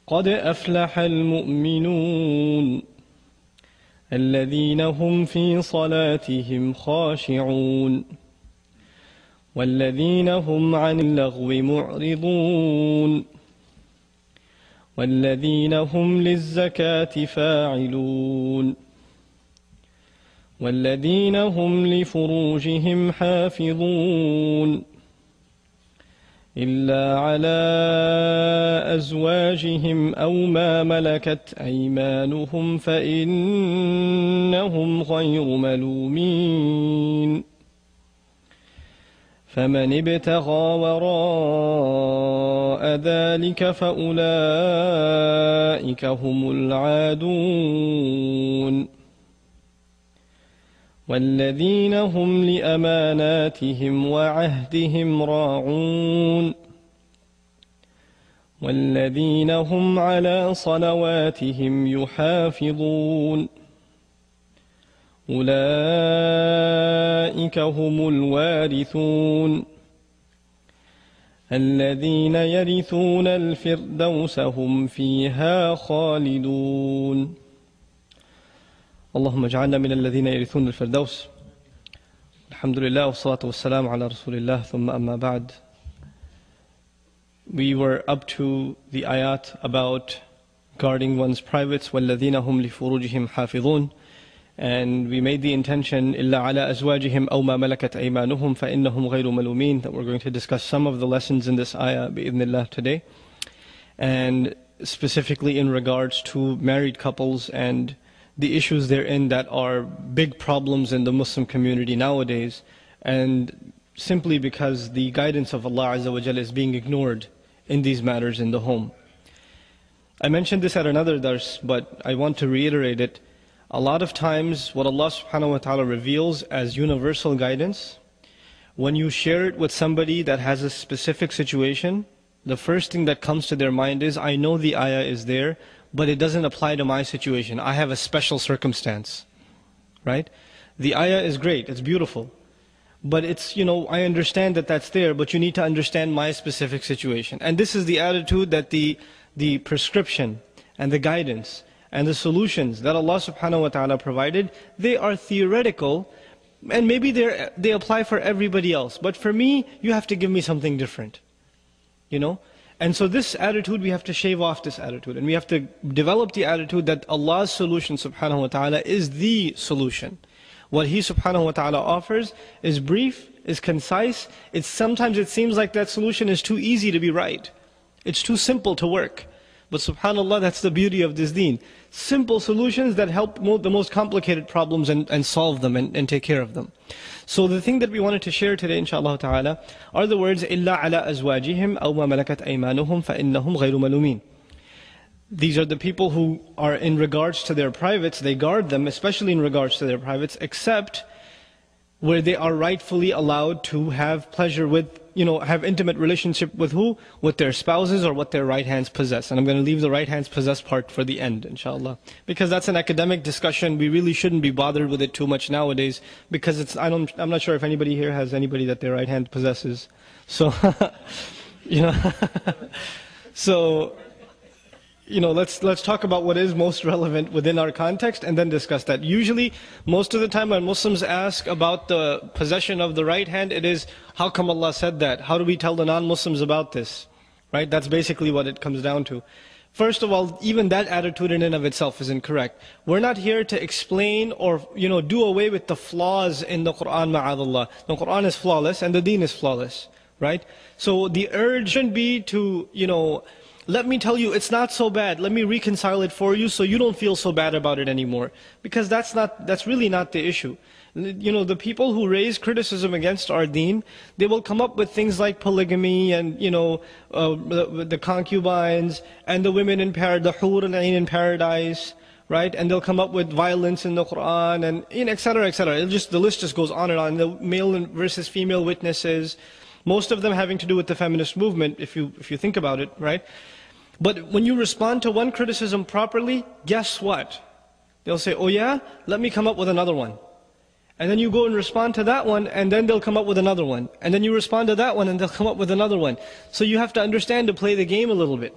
قد أفلح المؤمنون الذين هم في صلاتهم خاشعون والذين هم عن اللغو معرضون والذين هم للزكاة فاعلون والذين هم لفروجهم حافظون إلا على أزواجهم أو ما ملكت أيمانهم فإنهم غير ملومين فمن ابتغى وراء ذلك فأولئك هم العادون والذين هم لأماناتهم وعهدهم راعون والذين هم على صلواتهم يحافظون أولئك هم الوارثون الذين يرثون الفردوس هم فيها خالدون اللهم اجعلنا من الذين يرثون الفردوس. Alhamdulillah wassalatu wassalamu ala rasulillah thumma amma ba'd. We were up to the ayat about guarding one's privates, وَالَّذِينَ هُمْ لِفُرُوجِهِمْ حَافِظُونَ, and we made the intention إِلَّا عَلَى أَزْوَاجِهِمْ أَوْ مَا مَلَكَتْ أَيْمَانُهُمْ فَإِنَّهُمْ غَيْرُ مَلُومِينَ, that we're going to discuss some of the lessons in this ayah bi'idhnillah today, and specifically in regards to married couples and the issues therein that are big problems in the Muslim community nowadays, and simply because the guidance of Allah Azza wa Jalla is being ignored in these matters in the home. I mentioned this at another dars, but I want to reiterate it. A lot of times what Allah subhanahu wa ta'ala reveals as universal guidance, when you share it with somebody that has a specific situation, the first thing that comes to their mind is, I know the ayah is there, but it doesn't apply to my situation. I have a special circumstance, right? The ayah is great, it's beautiful, but it's, I understand that that's there, but you need to understand my specific situation. And this is the attitude that the prescription and the guidance and the solutions that Allah subhanahu wa ta'ala provided, they are theoretical, and maybe they apply for everybody else. But for me, you have to give me something different, And so this attitude, we have to shave off this attitude, and we have to develop the attitude that Allah's solution subhanahu wa ta'ala is the solution. What He subhanahu wa ta'ala offers is brief, is concise. Sometimes it seems like that solution is too easy to be right. It's too simple to work. But subhanAllah, that's the beauty of this deen. Simple solutions that help the most complicated problems and solve them and take care of them. So the thing that we wanted to share today, inshaAllah ta'ala, are the words, إِلَّا عَلَىٰ أَزْوَاجِهِمْ أَوْ مَا مَلَكَتْ أَيْمَانُهُمْ فَإِنَّهُمْ غَيْرُ مَلُومِينَ. These are the people who are in regards to their privates, they guard them, especially in regards to their privates, except where they are rightfully allowed to have pleasure with, have intimate relationship with who? With their spouses or what their right hands possess. And I'm going to leave the right hands possess part for the end, inshallah. Because that's an academic discussion. We really shouldn't be bothered with it too much nowadays, because I'm not sure if anybody here has anybody that their right hand possesses. So, let's talk about what is most relevant within our context and then discuss that. Usually, most of the time when Muslims ask about the possession of the right hand, it is, how come Allah said that? How do we tell the non-Muslims about this? Right? That's basically what it comes down to. First of all, even that attitude in and of itself is incorrect. We're not here to explain or, do away with the flaws in the Qur'an, ma'adallah. The Qur'an is flawless and the deen is flawless. Right? So the urge shouldn't be to, let me tell you, it's not so bad. Let me reconcile it for you so you don't feel so bad about it anymore. Because that's really not the issue. The people who raise criticism against our deen, they will come up with things like polygamy and, the concubines and the women in paradise, the hur al-ain in paradise, right? And they'll come up with violence in the Qur'an and, etc., etc. The list just goes on and on. The male versus female witnesses, most of them having to do with the feminist movement, if you think about it, right? But when you respond to one criticism properly, guess what? They'll say, oh yeah, let me come up with another one. And then you go and respond to that one, and then they'll come up with another one. And then you respond to that one, and they'll come up with another one. So you have to understand to play the game a little bit.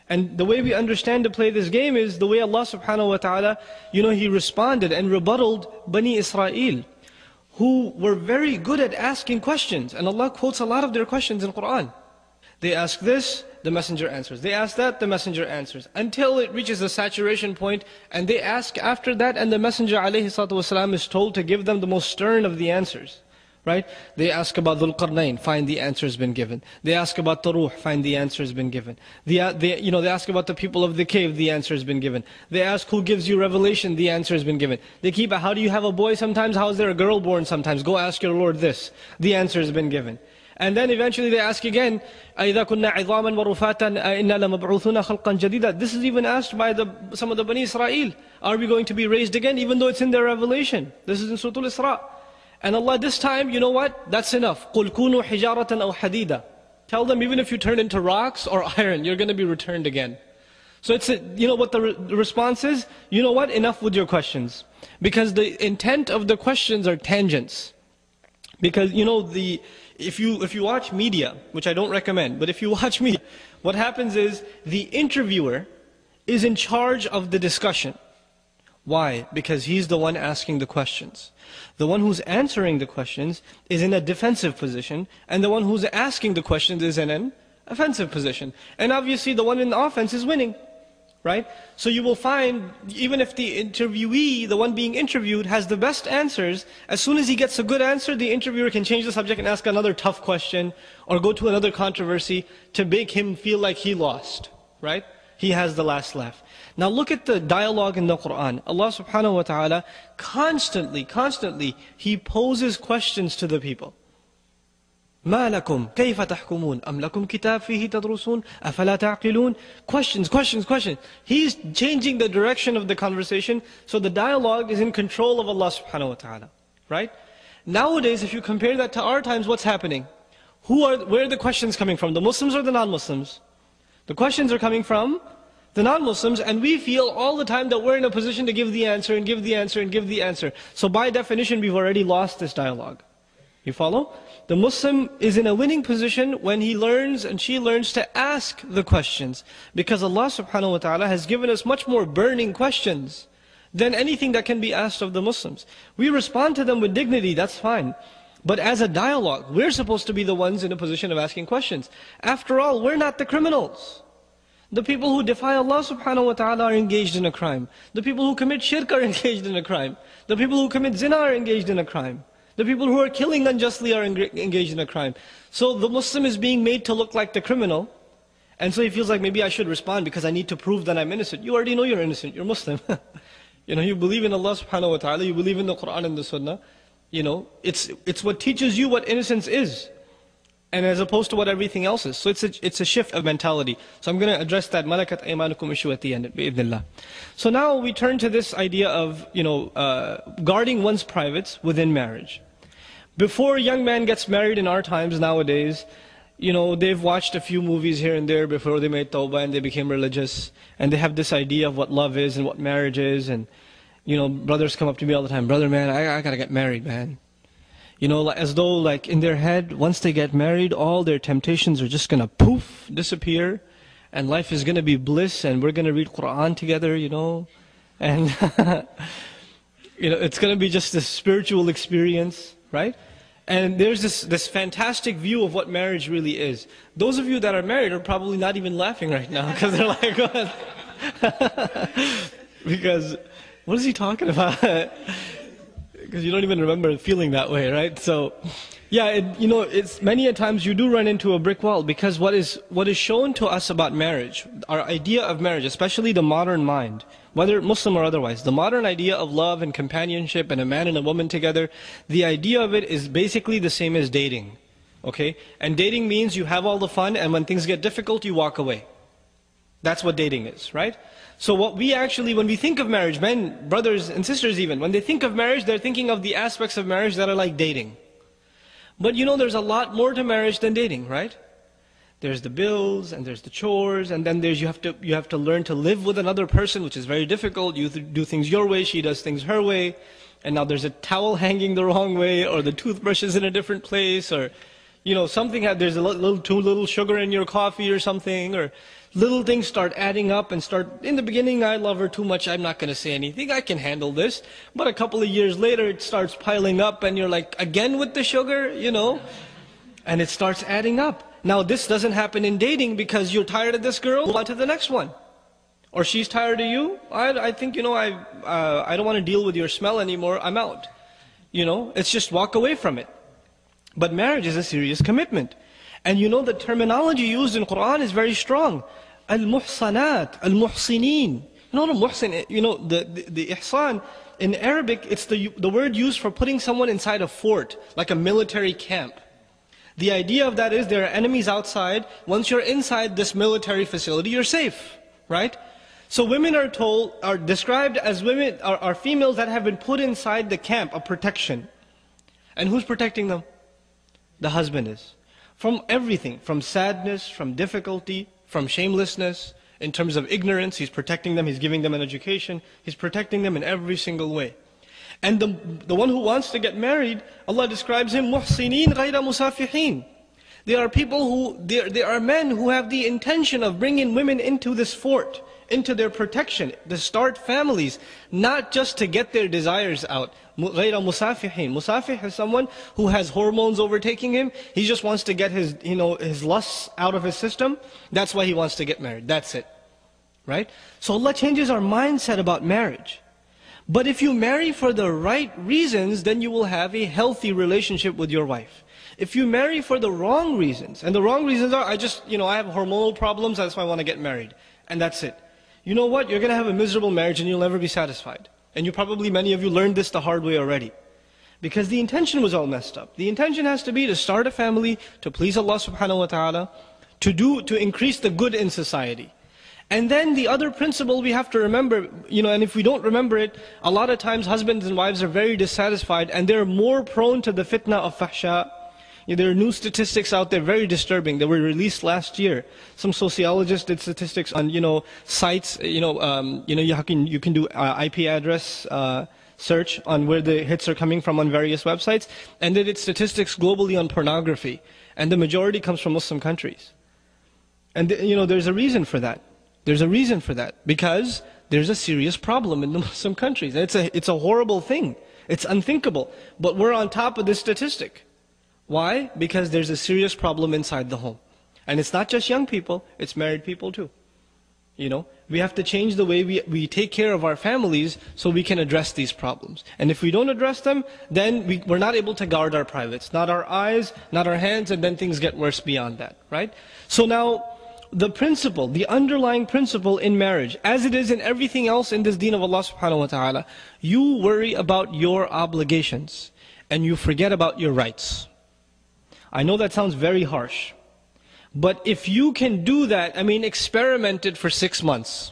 And the way we understand to play this game is the way Allah subhanahu wa ta'ala, He responded and rebutted Bani Israel, who were very good at asking questions. And Allah quotes a lot of their questions in Qur'an. They ask this, the messenger answers. They ask that, the messenger answers. Until it reaches a saturation point, and they ask after that, and the messenger ﷺ is told to give them the most stern of the answers. Right? They ask about Dhul Qarnayn, find the answer has been given. They ask about the Ruh, find the answer has been given. They ask about the people of the cave, the answer has been given. They ask who gives you revelation, the answer has been given. They keep, how do you have a boy sometimes? How is there a girl born sometimes? Go ask your Lord this. The answer has been given. And then eventually they ask again, أَإِذَا كُنَّا عِظَامًا وَرُفَاتًا أَإِنَّا لَمَبْعُوثُونَ خَلْقًا جَدِيدًا. This is even asked by some of the Bani Israel. Are we going to be raised again? Even though it's in their revelation. This is in Surah Al-Isra. And Allah this time, you know what? That's enough. قُلْ كُونُوا حِجَارَةً أَوْ حَدِيدًا. Tell them even if you turn into rocks or iron, you're going to be returned again. So what the response is? You know what? Enough with your questions. Because the intent of the questions are tangents. Because if you watch media, which I don't recommend, but if you watch media, what happens is the interviewer is in charge of the discussion. Why? Because he's the one asking the questions. The one who's answering the questions is in a defensive position, and the one who's asking the questions is in an offensive position. And obviously the one in the offense is winning. Right? So you will find, even if the interviewee, the one being interviewed, has the best answers, as soon as he gets a good answer, the interviewer can change the subject and ask another tough question, or go to another controversy to make him feel like he lost. Right? He has the last laugh. Now look at the dialogue in the Qur'an. Allah subhanahu wa ta'ala constantly, He poses questions to the people. مَا لَكُمْ كَيْفَ تَحْكُمُونَ أَمْ لَكُمْ كِتَابٌ فِيهِ تَدْرُسُونَ أَفَلَا تَعْقِلُونَ. Questions. He's changing the direction of the conversation, so the dialogue is in control of Allah subhanahu wa ta'ala. Right? Nowadays, if you compare that to our times, what's happening? Where are the questions coming from? The Muslims or the non-Muslims? The questions are coming from the non-Muslims, and we feel all the time that we're in a position to give the answer and give the answer and give the answer. So by definition, we've already lost this dialogue. You follow? The Muslim is in a winning position when he learns and she learns to ask the questions. Because Allah subhanahu wa ta'ala has given us much more burning questions than anything that can be asked of the Muslims. We respond to them with dignity, that's fine. But as a dialogue, we're supposed to be the ones in a position of asking questions. After all, we're not the criminals. The people who defy Allah subhanahu wa ta'ala are engaged in a crime. The people who commit shirk are engaged in a crime. The people who commit zina are engaged in a crime. The people who are killing unjustly are engaged in a crime. So the Muslim is being made to look like the criminal. And so he feels like maybe I should respond because I need to prove that I'm innocent. You already know you're innocent, you're Muslim. You believe in Allah subhanahu wa ta'ala, you believe in the Qur'an and the Sunnah. It's what teaches you what innocence is. And as opposed to what everything else is. So it's a shift of mentality. So I'm going to address that malakat aymanukum issue at the end, bi'idhnillah. So now we turn to this idea of, guarding one's privates within marriage. Before a young man gets married in our times nowadays, they've watched a few movies here and there before they made tawbah and they became religious. And they have this idea of what love is and what marriage is. And, brothers come up to me all the time, brother man, I gotta get married, man. As though like in their head, once they get married, all their temptations are just gonna poof, disappear. And life is gonna be bliss and we're gonna read Qur'an together, And, it's gonna be just a spiritual experience, right? And there's this fantastic view of what marriage really is. Those of you that are married are probably not even laughing right now because they're like, what? Because, what is he talking about? Because you don't even remember feeling that way, right? So, yeah, it's many a times you do run into a brick wall because what is shown to us about marriage, our idea of marriage, especially the modern mind, whether Muslim or otherwise, the modern idea of love and companionship and a man and a woman together, the idea of it is basically the same as dating, okay? And dating means you have all the fun and when things get difficult, you walk away. That's what dating is, right? So what we actually, when we think of marriage, men, brothers and sisters even, when they think of marriage, they're thinking of the aspects of marriage that are like dating. But there's a lot more to marriage than dating, right? There's the bills, and there's the chores, and then you have to learn to live with another person, which is very difficult. You do things your way, she does things her way, and now there's a towel hanging the wrong way, or the toothbrush is in a different place, or You know, there's too little sugar in your coffee or something, or little things start adding up and in the beginning, I love her too much, I'm not going to say anything, I can handle this. But a couple of years later, it starts piling up and you're like, again with the sugar, you know? And it starts adding up. Now this doesn't happen in dating because you're tired of this girl, move on to the next one. Or she's tired of you, I think, you know, I don't want to deal with your smell anymore, I'm out. You know, it's just walk away from it. But marriage is a serious commitment. And you know the terminology used in Quran is very strong. Al-muhsanat, al-muhsinin. You know the muhsin, you know the ihsan, in Arabic it's the word used for putting someone inside a fort, like a military camp. The idea of that is there are enemies outside. Once you're inside this military facility, you're safe, right? So women are described as women, are females that have been put inside the camp of protection. And who's protecting them? The husband is. From everything, from sadness, from difficulty, from shamelessness, in terms of ignorance, he's protecting them, he's giving them an education, he's protecting them in every single way. And the one who wants to get married, Allah describes him, muhsinin ghayra musafihin. There are people there are men who have the intention of bringing women into this fort, into their protection, to start families, not just to get their desires out. غَيْرَ مُسَافِحِينَ. Musafih is someone who has hormones overtaking him. He just wants to get his lusts out of his system. That's why he wants to get married. That's it. Right? So Allah changes our mindset about marriage. But if you marry for the right reasons, then you will have a healthy relationship with your wife. If you marry for the wrong reasons, and the wrong reasons are, I have hormonal problems, that's why I want to get married. And that's it. You know what? You're going to have a miserable marriage and you'll never be satisfied. And many of you learned this the hard way already. Because the intention was all messed up. The intention has to be to start a family, to please Allah subhanahu wa ta'ala, to increase the good in society. And then the other principle we have to remember, and if we don't remember it, a lot of times husbands and wives are very dissatisfied and they're more prone to the fitna of fahsha. There are new statistics out there, very disturbing, that were released last year. Some sociologists did statistics on, sites, you can do IP address search on where the hits are coming from on various websites, and they did statistics globally on pornography, and the majority comes from Muslim countries. And there's a reason for that. There's a reason for that, because there's a serious problem in the Muslim countries. It's a horrible thing. It's unthinkable. But we're on top of this statistic. Why? Because there's a serious problem inside the home. And it's not just young people, it's married people too. We have to change the way we take care of our families so we can address these problems. And if we don't address them, then we're not able to guard our privates. Not our eyes, not our hands, and then things get worse beyond that, right? So now, the underlying principle in marriage, as it is in everything else in this deen of Allah subhanahu wa ta'ala, you worry about your obligations and you forget about your rights. I know that sounds very harsh, but if you can do that, experiment it for 6 months.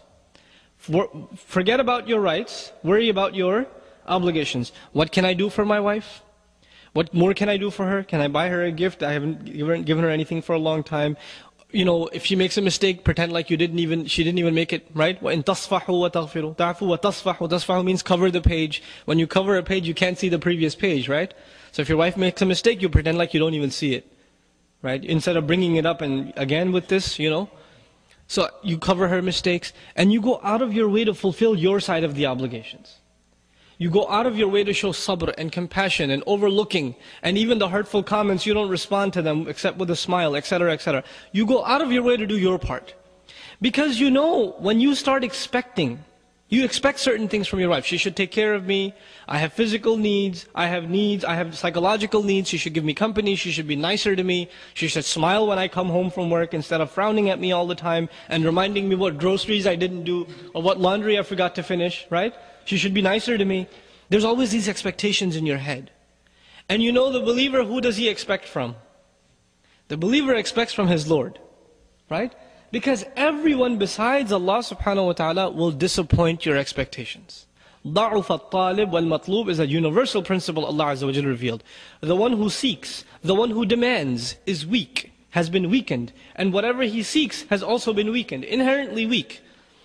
Forget about your rights, worry about your obligations. What can I do for my wife? What more can I do for her? Can I buy her a gift? I haven't given her anything for a long time. If she makes a mistake, pretend like she didn't even make it, right? وَإِن تَصْفَحُوا وَتَغْفِرُوا تَعْفُوا وَتَصْفَحُوا. Tasfahu means cover the page. When you cover a page, you can't see the previous page, right? So if your wife makes a mistake, you pretend like you don't even see it, right? Instead of bringing it up and again with this, So you cover her mistakes and you go out of your way to fulfill your side of the obligations. You go out of your way to show sabr and compassion and overlooking, and even the hurtful comments, you don't respond to them except with a smile, etc., etc. You go out of your way to do your part. Because when you start you expect certain things from your wife. She should take care of me. I have physical needs. I have psychological needs. She should give me company. She should be nicer to me. She should smile when I come home from work instead of frowning at me all the time and reminding me what groceries I didn't do or what laundry I forgot to finish, right? She should be nicer to me. There's always these expectations in your head. And the believer, who does he expect from? The believer expects from his Lord, right? Because everyone besides Allah subhanahu wa ta'ala will disappoint your expectations. ضَعُفَ الطَّالِبْ وَالْمَطْلُوبِ is a universal principle Allah Azza wa Jalla revealed. The one who seeks, the one who demands is weak, has been weakened. And whatever he seeks has also been weakened, inherently weak.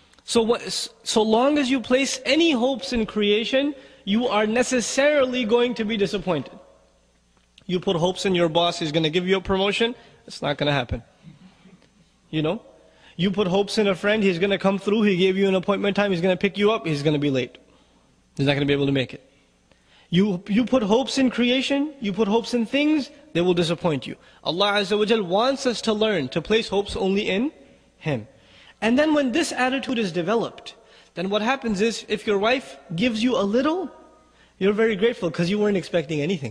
So long as you place any hopes in creation, you are necessarily going to be disappointed. You put hopes in your boss, he's going to give you a promotion. It's not going to happen. You know? You put hopes in a friend, he's going to come through, he gave you an appointment time, he's going to pick you up, he's going to be late. He's not going to be able to make it. You put hopes in creation, you put hopes in things, they will disappoint you. Allah Azza wa Jal wants us to learn to place hopes only in Him. And then when this attitude is developed, then what happens is, if your wife gives you a little, you're very grateful because you weren't expecting anything.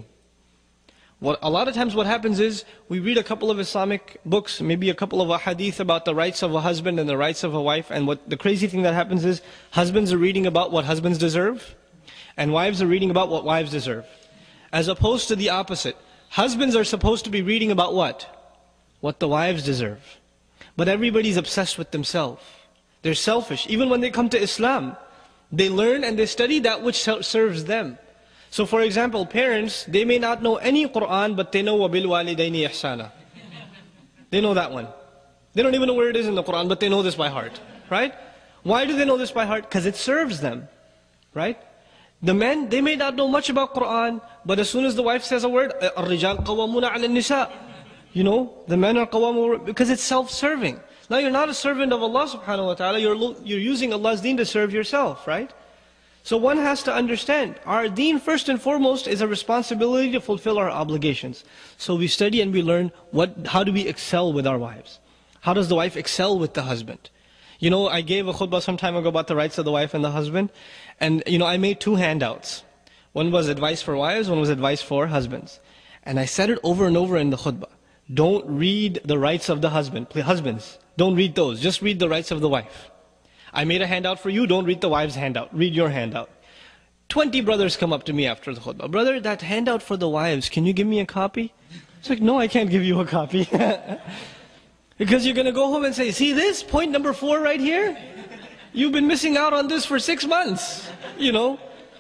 A lot of times what happens is, we read a couple of Islamic books, maybe a couple of hadith about the rights of a husband and the rights of a wife, and what the crazy thing that happens is, husbands are reading about what husbands deserve, and wives are reading about what wives deserve. As opposed to the opposite. Husbands are supposed to be reading about what? What the wives deserve. But everybody's obsessed with themselves. They're selfish. Even when they come to Islam, they learn and they study that which serves them. So for example, parents, they may not know any Qur'an, but they know وَبِالْوَالِدَيْنِ إِحْسَانًا. They know that one. They don't even know where it is in the Qur'an, but they know this by heart. Right? Why do they know this by heart? Because it serves them. Right? The men, they may not know much about Qur'an, but as soon as the wife says a word, الرِّجَالْ قَوَّمُونَ عَلَى النِّسَاءِ. You know, the men are qawamun, because it's self-serving. Now you're not a servant of Allah subhanahu wa ta'ala, you're using Allah's deen to serve yourself, right? So one has to understand, our deen first and foremost is a responsibility to fulfill our obligations. So we study and we learn how do we excel with our wives. How does the wife excel with the husband? You know, I gave a khutbah some time ago about the rights of the wife and the husband. And you know, I made 2 handouts. One was advice for wives, one was advice for husbands. And I said it over and over in the khutbah. Don't read the rights of the husband. Please, husbands, don't read those. Just read the rights of the wife. I made a handout for you, don't read the wife's handout. Read your handout. 20 brothers come up to me after the khutbah. Brother, that handout for the wives, can you give me a copy? It's like, no, I can't give you a copy. Because you're going to go home and say, see this, point number 4 right here? You've been missing out on this for 6 months. You know?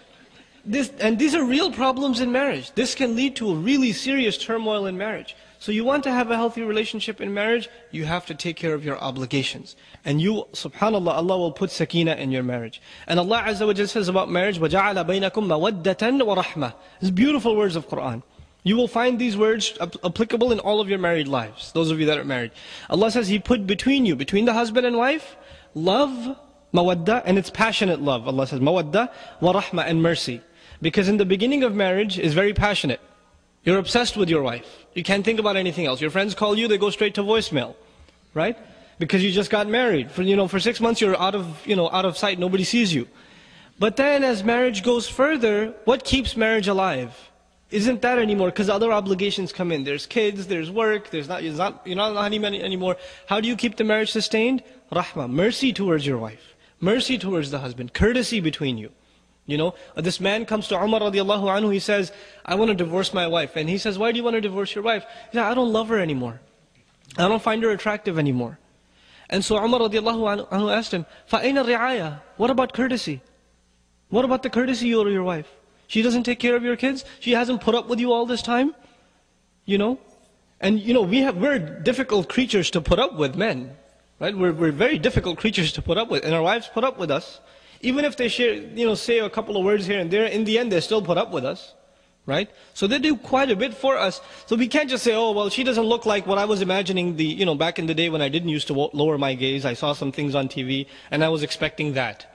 And these are real problems in marriage. This can lead to a really serious turmoil in marriage. So you want to have a healthy relationship in marriage, you have to take care of your obligations. And you, subhanAllah, Allah will put sakina in your marriage. And Allah Azza wa Jalla says about marriage, وَجَعَلَ بَيْنَكُمْ مَوَدَّةً وَرَحْمَةً. These beautiful words of Qur'an. You will find these words applicable in all of your married lives, those of you that are married. Allah says He put between you, between the husband and wife, love, mawadda, and it's passionate love. Allah says, mawadda wa rahma, and mercy. Because in the beginning of marriage is very passionate. You're obsessed with your wife. You can't think about anything else. Your friends call you, they go straight to voicemail. Right? Because you just got married. For 6 months you're out of sight, nobody sees you. But then as marriage goes further, what keeps marriage alive? Isn't that anymore, because other obligations come in. There's kids, there's work, you're not on honeymoon anymore. How do you keep the marriage sustained? Rahmah, mercy towards your wife. Mercy towards the husband. Courtesy between you. You know, this man comes to Umar radiallahu anhu, he says, I want to divorce my wife. And he says, why do you want to divorce your wife? He says, I don't love her anymore. I don't find her attractive anymore. And so Umar radiallahu anhu asked him, فَأَيْنَ الرِّعَايَةِ? What about courtesy? What about the courtesy you owe to your wife? She doesn't take care of your kids? She hasn't put up with you all this time? You know? And you know, we're difficult creatures to put up with, men. Right? We're very difficult creatures to put up with. And our wives put up with us. Even if they say a couple of words here and there, in the end they still put up with us. Right? So they do quite a bit for us. So we can't just say, oh, well, she doesn't look like what I was imagining back in the day when I didn't used to lower my gaze. I saw some things on TV and I was expecting that.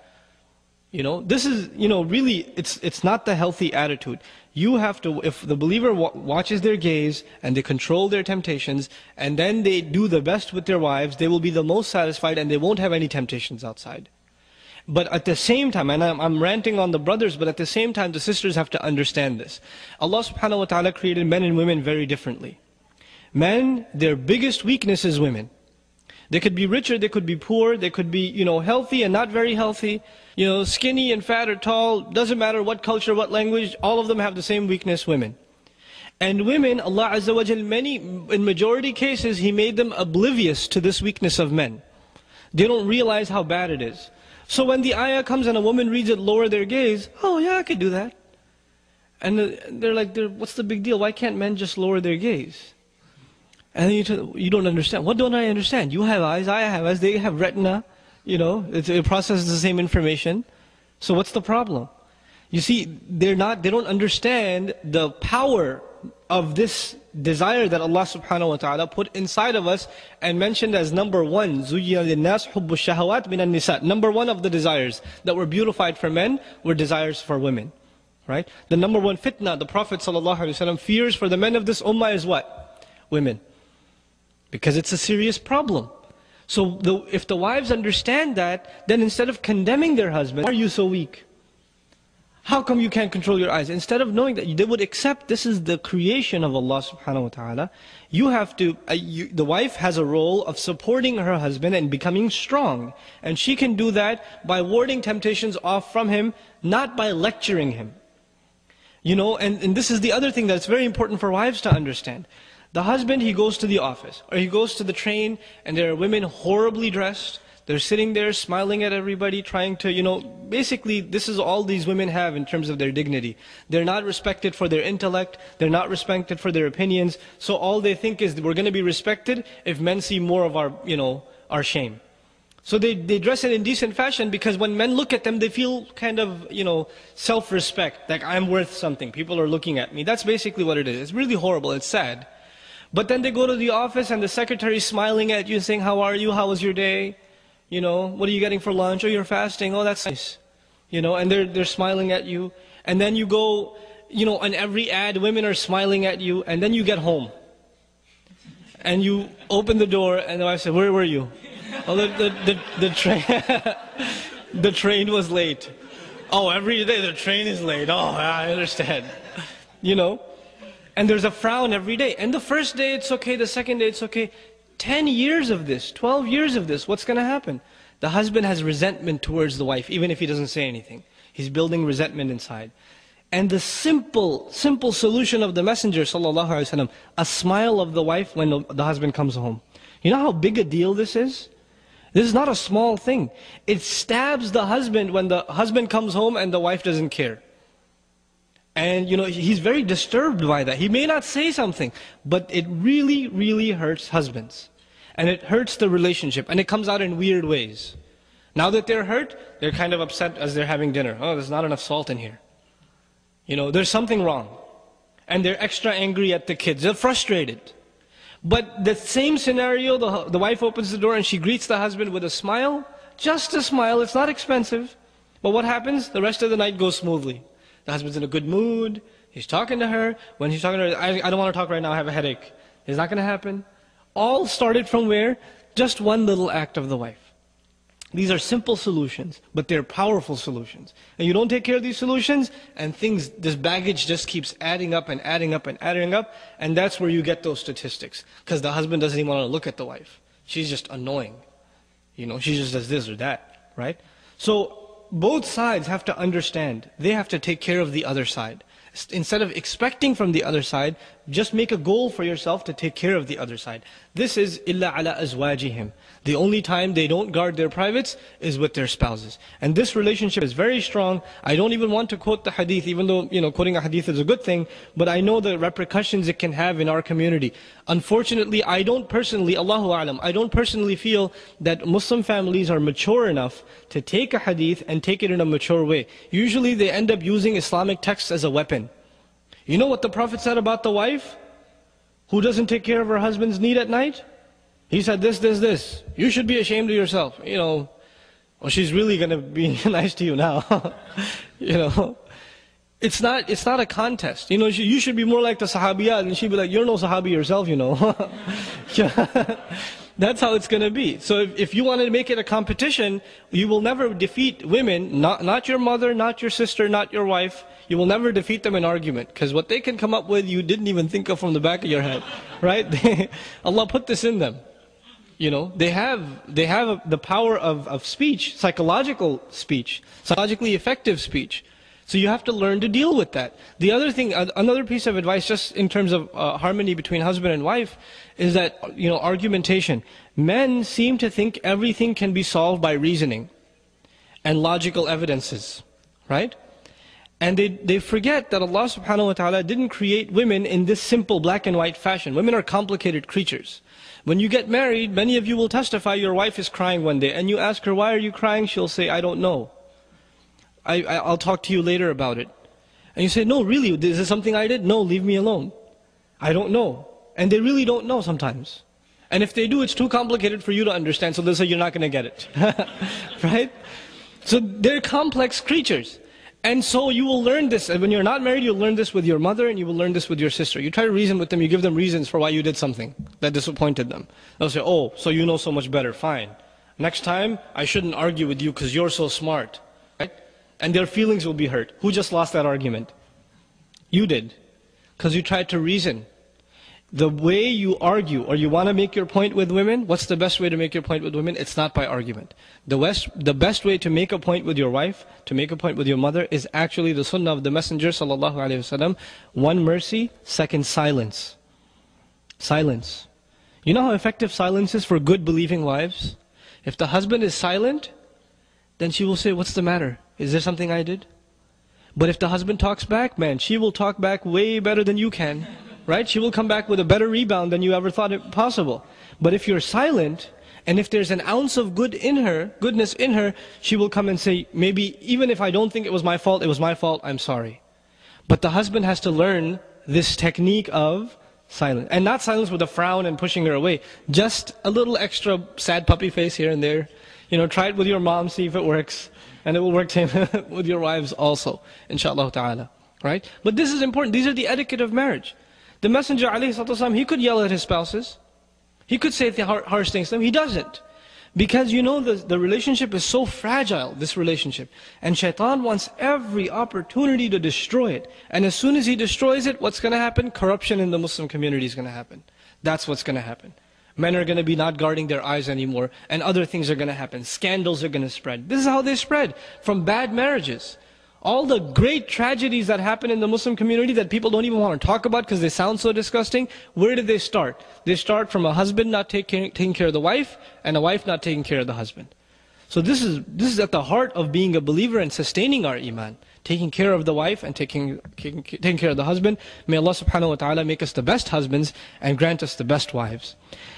This is, really, it's not the healthy attitude. You have to, if the believer watches their gaze and they control their temptations and then they do the best with their wives, they will be the most satisfied and they won't have any temptations outside. But at the same time, and I'm ranting on the brothers, but at the same time the sisters have to understand this. Allah subhanahu wa ta'ala created men and women very differently. Men, their biggest weakness is women. They could be richer, they could be poor, they could be, healthy and not very healthy, skinny and fat or tall, doesn't matter what culture, what language, all of them have the same weakness, women. And women, Allah Azza wa Jal, in majority cases, He made them oblivious to this weakness of men. They don't realize how bad it is. So when the ayah comes and a woman reads it, lower their gaze, oh yeah, I could do that. And they're like, what's the big deal? Why can't men just lower their gaze? And then you don't understand. What don't I understand? You have eyes, I have eyes, they have retina. It processes the same information. So what's the problem? You see, they don't understand the power of this desire that Allah subhanahu wa ta'ala put inside of us and mentioned as number one, زُيِّنَ لِلنَّاسِ حُبُّ الشَّهَوَاتِ مِنَ النِّسَاءِ. Number one of the desires that were beautified for men were desires for women. Right? The number one fitna the Prophet ﷺ fears for the men of this ummah is what? Women. Because it's a serious problem. So if the wives understand that, then instead of condemning their husband, why are you so weak? How come you can't control your eyes? Instead of knowing that they would accept this is the creation of Allah subhanahu wa ta'ala, you have to, the wife has a role of supporting her husband and becoming strong. And she can do that by warding temptations off from him, not by lecturing him. You know, and this is the other thing that's very important for wives to understand. The husband, he goes to the office, or he goes to the train, and there are women horribly dressed. They're sitting there smiling at everybody, trying to, you know, basically this is all these women have in terms of their dignity. They're not respected for their intellect, they're not respected for their opinions, so all they think is we're going to be respected if men see more of our, you know, our shame. So they dress in indecent fashion because when men look at them, they feel kind of, you know, self-respect, like I'm worth something, people are looking at me. That's basically what it is. It's really horrible, it's sad. But then they go to the office and the secretary's smiling at you saying, how are you, how was your day? You know, what are you getting for lunch? Oh, you're fasting, oh that's nice. You know, and they're smiling at you. And then you go, you know, on every ad, women are smiling at you, and then you get home. And you open the door and the wife said, where were you? Oh, the train, the train was late. Oh, every day the train is late. Oh, I understand. You know, and there's a frown every day. And the first day it's okay, the second day it's okay. 10 years of this, 12 years of this, what's going to happen? The husband has resentment towards the wife, even if he doesn't say anything. He's building resentment inside. And the simple solution of the Messenger ﷺ, a smile of the wife when the husband comes home. You know how big a deal this is? This is not a small thing. It stabs the husband when the husband comes home and the wife doesn't care. And you know, he's very disturbed by that. He may not say something, but it really, really hurts husbands. And it hurts the relationship, and it comes out in weird ways. Now that they're hurt, they're kind of upset as they're having dinner. Oh, there's not enough salt in here. You know, there's something wrong. And they're extra angry at the kids. They're frustrated. But the same scenario, the wife opens the door and she greets the husband with a smile. Just a smile, it's not expensive. But what happens? The rest of the night goes smoothly. The husband's in a good mood. He's talking to her. When he's talking to her, I don't want to talk right now, I have a headache. It's not going to happen. All started from where? Just one little act of the wife. These are simple solutions, but they're powerful solutions. And you don't take care of these solutions, and this baggage just keeps adding up and adding up and adding up, and that's where you get those statistics. Because the husband doesn't even want to look at the wife. She's just annoying. You know, she just does this or that, right? So both sides have to understand, they have to take care of the other side. Instead of expecting from the other side, just make a goal for yourself to take care of the other side. This is إِلَّا عَلَىٰ أَزْوَاجِهِمْ. The only time they don't guard their privates is with their spouses. And this relationship is very strong. I don't even want to quote the hadith, even though, you know, quoting a hadith is a good thing, but I know the repercussions it can have in our community. Unfortunately, I don't personally, Allahu A'lam, I don't personally feel that Muslim families are mature enough to take a hadith and take it in a mature way. Usually they end up using Islamic texts as a weapon. You know what the Prophet said about the wife who doesn't take care of her husband's need at night? He said this. You should be ashamed of yourself. You know, well, she's really going to be nice to you now. You know, it's not a contest. You know, you should be more like the Sahabiyat, and she'd be like, you're no Sahabi yourself, you know. That's how it's going to be. So if you want to make it a competition, you will never defeat women, not your mother, not your sister, not your wife. You will never defeat them in argument. Because what they can come up with, you didn't even think of from the back of your head. Right? Allah put this in them. You know, they have the power of speech, psychological speech, psychologically effective speech. So you have to learn to deal with that. The other thing, another piece of advice, just in terms of harmony between husband and wife, is that, you know, argumentation. Men seem to think everything can be solved by reasoning and logical evidences, right? And they forget that Allah subhanahu wa ta'ala didn't create women in this simple black and white fashion. Women are complicated creatures. When you get married, many of you will testify your wife is crying one day, and you ask her, why are you crying? She'll say, I don't know. I'll talk to you later about it. And you say, no, really, is this something I did? No, leave me alone. I don't know. And they really don't know sometimes. And if they do, it's too complicated for you to understand, so they'll say, you're not going to get it. Right? So they're complex creatures. And so you will learn this. And when you're not married, you'll learn this with your mother and you will learn this with your sister. You try to reason with them, you give them reasons for why you did something that disappointed them. They'll say, oh, so you know so much better, fine. Next time, I shouldn't argue with you because you're so smart. Right? And their feelings will be hurt. Who just lost that argument? You did. Because you tried to reason. The way you argue, or you want to make your point with women, what's the best way to make your point with women? It's not by argument. The best way to make a point with your wife, to make a point with your mother, is actually the sunnah of the Messenger sallallahu alaihi wasallam. One, mercy. Second, silence. Silence. You know how effective silence is for good believing wives? If the husband is silent, then she will say, what's the matter? Is there something I did? But if the husband talks back, man, she will talk back way better than you can. Right? She will come back with a better rebound than you ever thought it possible. But if you're silent, and if there's an ounce of goodness in her, she will come and say, maybe even if I don't think it was my fault, I'm sorry. But the husband has to learn this technique of silence. And not silence with a frown and pushing her away. Just a little extra sad puppy face here and there. You know, try it with your mom, see if it works. And it will work with your wives also, inshallah ta'ala. Right? But this is important. These are the etiquette of marriage. The Messenger ﷺ, he could yell at his spouses. He could say the harsh things to them. He doesn't. Because you know the relationship is so fragile, this relationship. And shaitan wants every opportunity to destroy it. And as soon as he destroys it, what's going to happen? Corruption in the Muslim community is going to happen. That's what's going to happen. Men are going to be not guarding their eyes anymore. And other things are going to happen. Scandals are going to spread. This is how they spread. From bad marriages. All the great tragedies that happen in the Muslim community that people don't even want to talk about because they sound so disgusting, where did they start? They start from a husband not taking care of the wife, and a wife not taking care of the husband. So this is at the heart of being a believer and sustaining our iman. Taking care of the wife and taking care of the husband. May Allah subhanahu wa ta'ala make us the best husbands and grant us the best wives.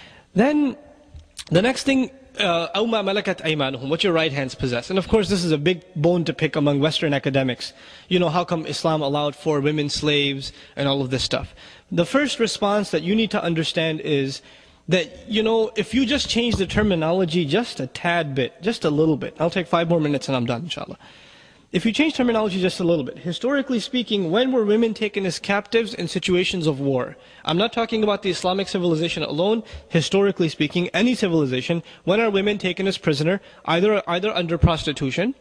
Then, the next thing, أَوْ مَا مَلَكَتْ أَيْمَانُهُمْ, what your right hands possess. And of course this is a big bone to pick among Western academics. You know, how come Islam allowed for women slaves and all of this stuff? The first response that you need to understand is that, you know, if you just change the terminology just a tad bit, just a little bit. I'll take 5 more minutes and I'm done, inshallah. If you change terminology just a little bit, historically speaking, when were women taken as captives in situations of war? I'm not talking about the Islamic civilization alone. Historically speaking, any civilization, when are women taken as prisoner? Either under prostitution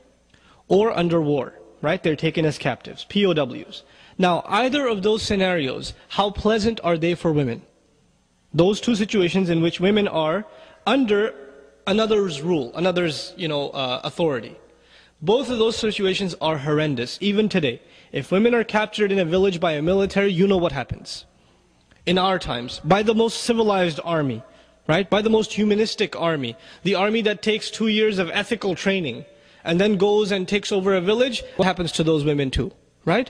or under war, right? They're taken as captives, POWs. Now, either of those scenarios, how pleasant are they for women? Those two situations in which women are under another's rule, another's, authority. Both of those situations are horrendous, even today. If women are captured in a village by a military, you know what happens. In our times, by the most civilized army, right? By the most humanistic army. The army that takes 2 years of ethical training, and then goes and takes over a village, what happens to those women too, right?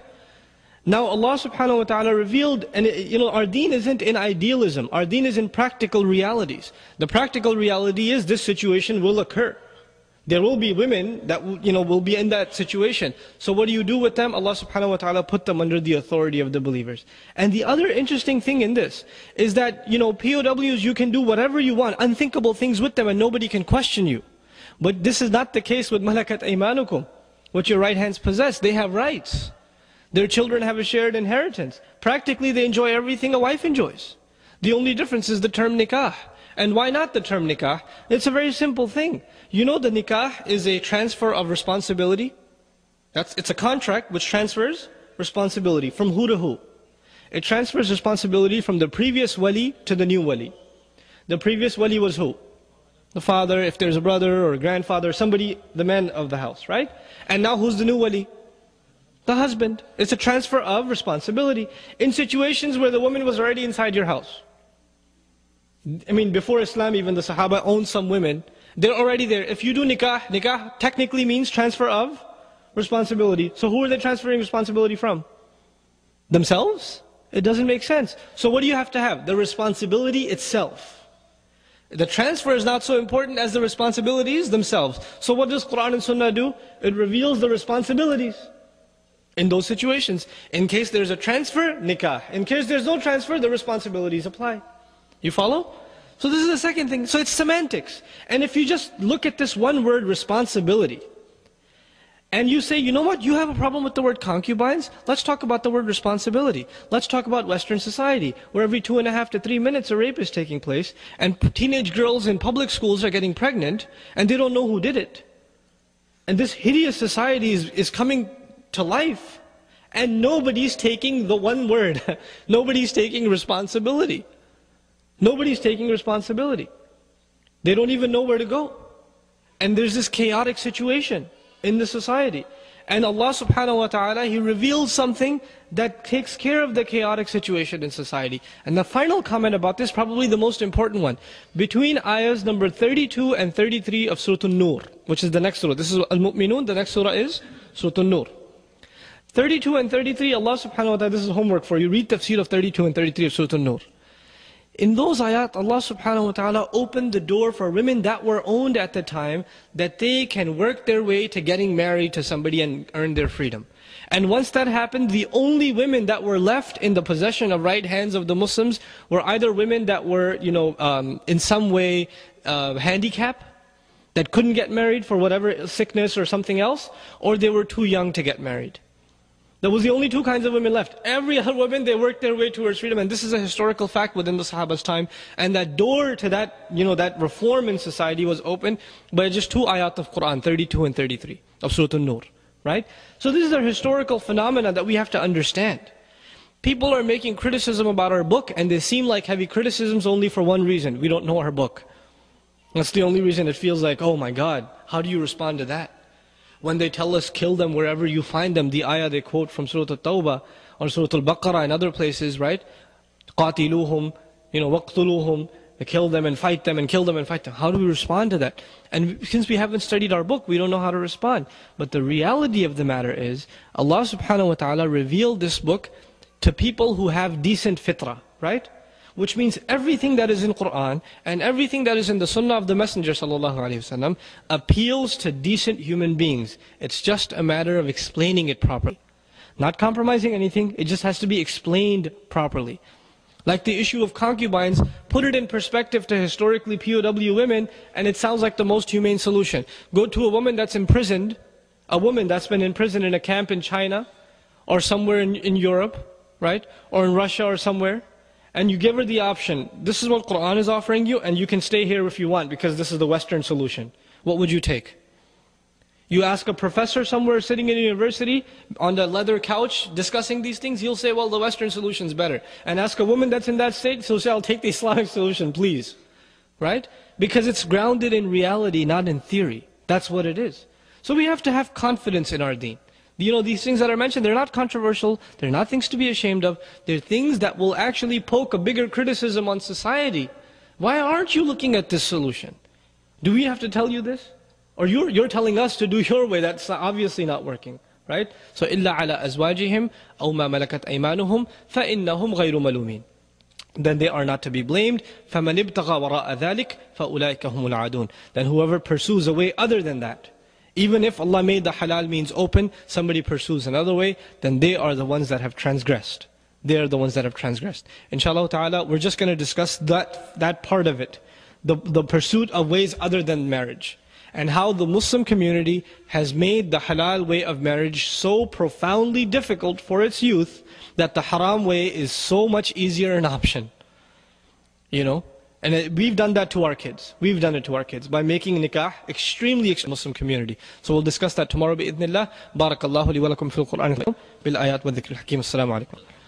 Now Allah subhanahu wa ta'ala revealed, and our deen isn't in idealism, our deen is in practical realities. The practical reality is this situation will occur. There will be women that will be in that situation. So what do you do with them? Allah subhanahu wa ta'ala put them under the authority of the believers. And the other interesting thing in this is that, POWs, you can do whatever you want, unthinkable things with them and nobody can question you. But this is not the case with malakat aymanukum. What your right hands possess, they have rights. Their children have a shared inheritance. Practically they enjoy everything a wife enjoys. The only difference is the term nikah. And why not the term nikah? It's a very simple thing. You know the nikah is a transfer of responsibility. It's a contract which transfers responsibility from who to who. It transfers responsibility from the previous wali to the new wali. The previous wali was who? The father, if there's a brother or a grandfather, somebody, the man of the house, right? And now who's the new wali? The husband. It's a transfer of responsibility. In situations where the woman was already inside your house. Before Islam, even the Sahaba owned some women. They're already there. If you do nikah technically means transfer of responsibility. So who are they transferring responsibility from? Themselves? It doesn't make sense. So what do you have to have? The responsibility itself. The transfer is not so important as the responsibilities themselves. So what does Quran and Sunnah do? It reveals the responsibilities in those situations. In case there's a transfer, nikah. In case there's no transfer, the responsibilities apply. You follow? So this is the second thing. So it's semantics. And if you just look at this one word, responsibility, and you say, you know what, you have a problem with the word concubines? Let's talk about the word responsibility. Let's talk about Western society, where every 2.5 to 3 minutes a rape is taking place, and teenage girls in public schools are getting pregnant, and they don't know who did it. And this hideous society is coming to life, and nobody's taking the one word. Nobody's taking responsibility. Nobody's taking responsibility. They don't even know where to go. And there's this chaotic situation in the society. And Allah subhanahu wa ta'ala, He reveals something that takes care of the chaotic situation in society. And the final comment about this, probably the most important one. Between ayahs number 32 and 33 of Surah An-Nur, which is the next surah. This is Al-Mu'minun, the next surah is Surah An-Nur. 32 and 33, Allah subhanahu wa ta'ala, this is homework for you. Read tafsir of 32 and 33 of Surah An-Nur. In those ayat, Allah subhanahu wa ta'ala opened the door for women that were owned at the time, that they can work their way to getting married to somebody and earn their freedom. And once that happened, the only women that were left in the possession of right hands of the Muslims were either women that were, in some way handicapped, that couldn't get married for whatever sickness or something else, or they were too young to get married. There was the only two kinds of women left. Every other woman, they worked their way towards freedom. And this is a historical fact within the Sahaba's time. And that door to that, that reform in society was open by just 2 ayat of Quran, 32 and 33 of Surah An-Nur. Right? So this is a historical phenomena that we have to understand. People are making criticism about our book, and they seem like heavy criticisms only for one reason. We don't know our book. That's the only reason it feels like, oh my God, how do you respond to that? When they tell us, kill them wherever you find them, the ayah they quote from Surah At-Tawbah or Surah Al-Baqarah and other places, right? قَاتِلُوهُمْ, وَقْتُلُوهُمْ, kill them and fight them and kill them and fight them. How do we respond to that? And since we haven't studied our book, we don't know how to respond. But the reality of the matter is, Allah subhanahu wa ta'ala revealed this book to people who have decent fitrah, right? Which means everything that is in Quran and everything that is in the Sunnah of the Messenger sallallahu alaihi wasallam appeals to decent human beings. It's just a matter of explaining it properly. Not compromising anything, it just has to be explained properly. Like the issue of concubines, put it in perspective to historically POW women, and it sounds like the most humane solution. Go to a woman that's imprisoned, a woman that's been imprisoned in a camp in China, or somewhere in Europe, right? Or in Russia or somewhere. And you give her the option, this is what Quran is offering you, and you can stay here if you want, because this is the Western solution. What would you take? You ask a professor somewhere sitting in a university, on the leather couch, discussing these things, he'll say, well, the Western solution is better. And ask a woman that's in that state, she'll say, I'll take the Islamic solution, please. Right? Because it's grounded in reality, not in theory. That's what it is. So we have to have confidence in our deen. These things that are mentioned, they're not controversial, they're not things to be ashamed of, they're things that will actually poke a bigger criticism on society. Why aren't you looking at this solution? Do we have to tell you this? Or you're telling us to do your way, that's obviously not working, right? So, إِلَّا عَلَىٰ أَزْوَاجِهِمْ أَوْ مَا مَلَكَتْ أَيْمَانُهُمْ فَإِنَّهُمْ غَيْرُ مَلُومِينَ. Then they are not to be blamed. فَمَنِ ابْتَغَى وَرَاءَ ذَلِكَ فَأُولَٰئِكَ هُمُ الْعَادُونَ. Then whoever pursues a way other than that, even if Allah made the halal means open, somebody pursues another way, then they are the ones that have transgressed. They are the ones that have transgressed. Inshallah ta'ala, we're just going to discuss that part of it. The pursuit of ways other than marriage. And how the Muslim community has made the halal way of marriage so profoundly difficult for its youth, that the haram way is so much easier an option. And we've done that to our kids. We've done it to our kids by making nikah extremely Muslim community. So we'll discuss that tomorrow, bi'idhnillah. Barakallahu li wa lakum fil Qur'an bil ayat wa dhikr al hakim. Assalamu alaikum.